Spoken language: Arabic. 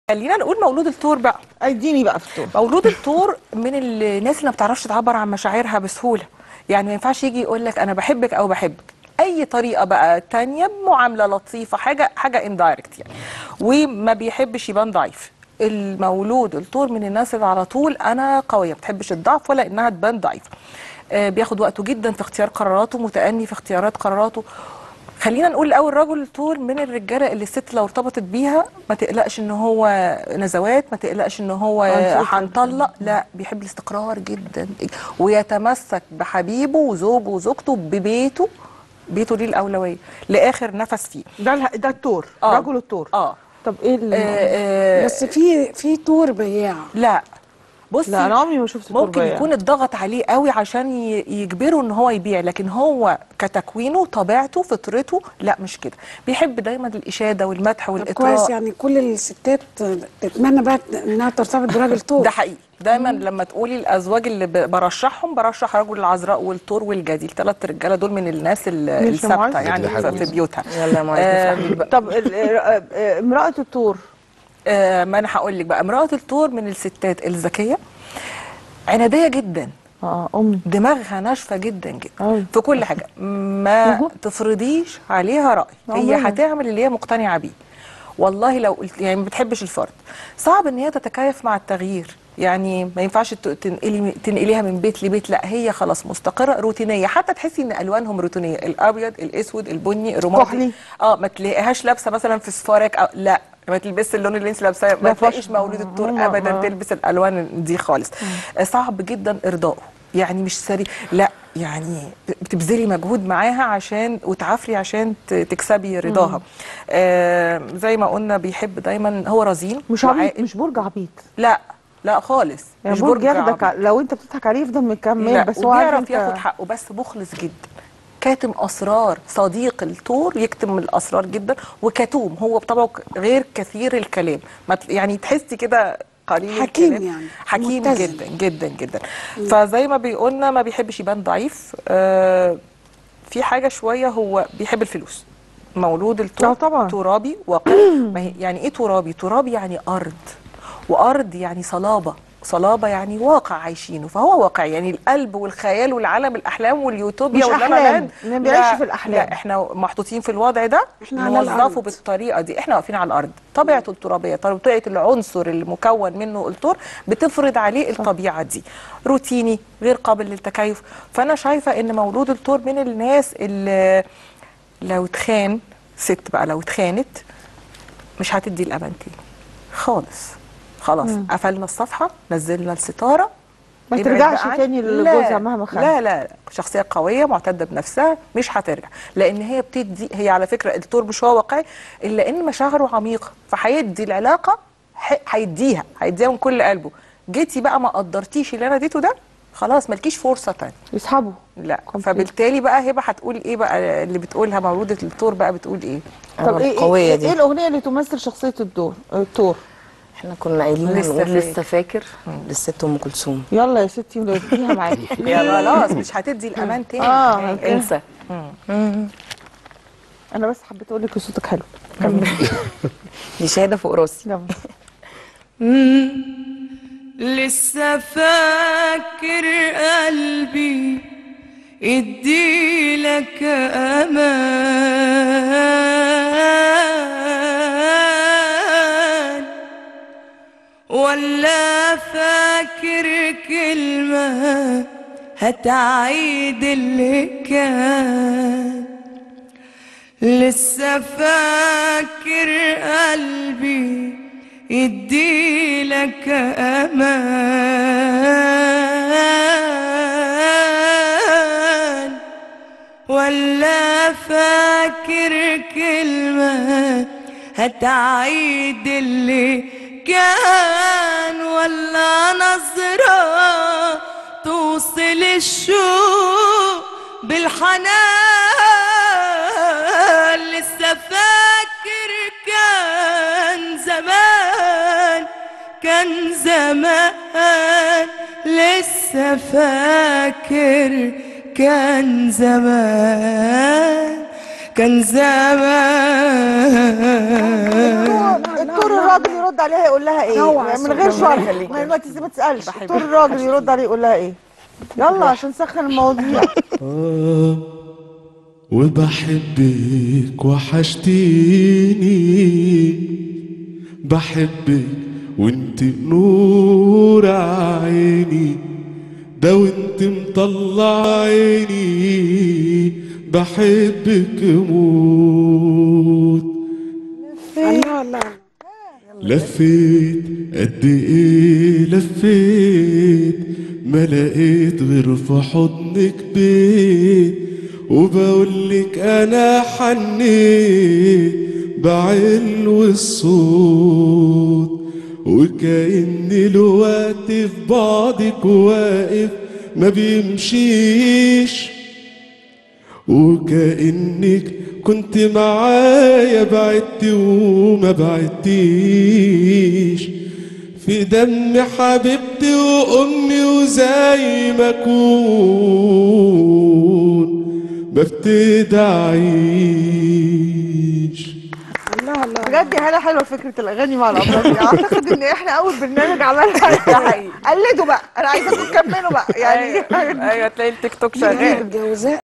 خلينا نقول مولود الثور بقى. اديني بقى في الثور. مولود الثور من الناس اللي ما بتعرفش تعبر عن مشاعرها بسهوله، يعني ما ينفعش يجي يقول لك انا بحبك او بحبك اي طريقه بقى تانية، معامله لطيفه، حاجه اندايركت يعني، وما بيحبش يبان ضعيف. المولود الثور من الناس اللي على طول انا قويه، ما بتحبش الضعف ولا انها تبان ضعيفه. بياخد وقته جدا في اختيار قراراته، متأني في اختيارات قراراته. خلينا نقول الاول رجل الثور من الرجاله اللي الست لو ارتبطت بيها ما تقلقش ان هو نزوات، ما تقلقش ان هو هنطلق، لا، بيحب الاستقرار جدا ويتمسك بحبيبه وزوجه وزوجته ببيته. بيته ليه الاولويه لاخر نفس فيه. ده الثور، رجل الثور. طب ايه بس في ثور بياع. لا بصي، لا انا عمري ما شفت ثور ممكن بياع. يكون اتضغط عليه قوي عشان يجبره ان هو يبيع، لكن هو كتكوينه طبيعته فطرته لا مش كده. بيحب دايما الاشاده والمدح والاطراء. كويس، يعني كل الستات تتمنى بقى انها ترتبط براجل ثور. ده حقيقي. دايما لما تقولي الازواج اللي برشحهم، برشح رجل العذراء والثور والجدي، الثلاث رجاله دول من الناس الثابته يعني في بيوتها. يلا معاكي. طب امرأة الثور، ما انا هقول لك بقى، امرأة الثور من الستات الذكيه، عناديه جدا، امي دماغها ناشفه جدا جدا في كل حاجه، ما تفرضيش عليها راي، هي هتعمل اللي هي مقتنعه بيه. والله لو قلت يعني ما بتحبش الفرد، صعب ان هي تتكيف مع التغيير، يعني ما ينفعش تنقليها من بيت لبيت، لا هي خلاص مستقره روتينيه، حتى تحسي ان الوانهم روتينيه، الابيض الاسود البني الرمادي. ما تلاقيهاش لابسه مثلا في سفارك أو لا، ما تلبسش اللون اللي انت لابساه، ما تلاقيش مولود الثور ابدا تلبس الالوان دي خالص. صعب جدا ارضائه، يعني مش سريع، لا يعني بتبذلي مجهود معاها عشان وتعافري عشان تكسبي رضاها. زي ما قلنا بيحب دايما، هو رزين، مش عبيط، مش برج عبيط، لا خالص، يعني مش برج ياخدك لو انت بتضحك عليه يفضل مكمل، بس هو بيعرف ياخد حقه، بس مخلص جدا، كاتم اسرار. صديق الثور يكتم الاسرار جدا، وكتوم هو بطبعه غير كثير الكلام، يعني تحسي كده قليل حكيم الكلام. يعني حكيم متزن. جدا جدا جدا. فزي ما بيقولنا ما بيحبش يبان ضعيف. في حاجه شويه، هو بيحب الفلوس. مولود الثور طبعا ترابي واقع. يعني ايه ترابي؟ ترابي يعني ارض، وارض يعني صلابه يعني واقع عايشينه، فهو واقع، يعني القلب والخيال والعالم الاحلام واليوتوبيا مش احلام، ما بيعيش في الاحلام. لا احنا محطوطين في الوضع ده، نوظفه بالطريقه دي، احنا واقفين على الارض. طبيعته الترابيه، طبيعه العنصر اللي مكون منه الثور بتفرض عليه الطبيعه دي، روتيني غير قابل للتكيف. فانا شايفه ان مولود الثور من الناس اللي لو اتخان، ست بقى لو اتخانت مش هتدي الامان تاني خالص. خلاص قفلنا الصفحه، نزلنا الستاره، ما ترجعش تاني لجوزها مهما خان. لا شخصيه قويه معتده بنفسها، مش هترجع، لان هي بتدي، هي على فكره الثور مش هو واقعي الا ان مشاعره عميقه، فهيدي العلاقه، هيديها من كل قلبه. جيتي بقى ما قدرتيش اللي انا اديته ده، خلاص مالكيش فرصه تانية، يسحبوا. لا فبالتالي بقى هبه هتقول ايه بقى اللي بتقولها مولوده الثور بقى، بتقول ايه؟ طب ايه الاغنيه اللي تمثل شخصيه الثور؟ احنا كنا قايلين لسه فاكر للست ام كلثوم. يلا يا ستي وديها معاكي. يا خلاص مش هتدي الامان تاني. انسى. انا بس حبيت اقول لك صوتك حلو. دي شهاده فوق راسي. لسه فاكر قلبي اديلك امان، ولا فاكر كلمة هتعيد اللي كان. لسه فاكر قلبي يديلك امان، ولا فاكر كلمة هتعيد اللي كان، ولا نظرة توصل الشوق بالحنان. لسه فاكر كان زمان، لسه فاكر كان زمان، كان زمان. دكتور الراجل يرد عليها يقول لها ايه؟ يعني من غير شرح، ما تسالش. دكتور الراجل يرد عليها يقول لها ايه؟ يلا عشان نسخن المواضيع. وبحبك وحشتيني، بحبك وانت نور عيني، ده وانت مطلع عيني، بحبك موت. لفيت قد ايه لفيت، ما لقيت غير في حضنك بيت، وبقولك انا حنيت بعلو الصوت، وكأني الوقت في بعضك واقف ما بيمشيش، وكأنك كنت معايا بعدت وما بعدتيش، في دم حبيبتي وأمي وزي ما أكون ببتدي أعيش. بجد يا هلا حلوه فكره الاغاني مع الامراض دي. اعتقد ان احنا اول برنامج عملها. قلدوا بقى، انا عايزاكم تكملوا بقى يعني. ايوه تلاقي التيك توك شغال.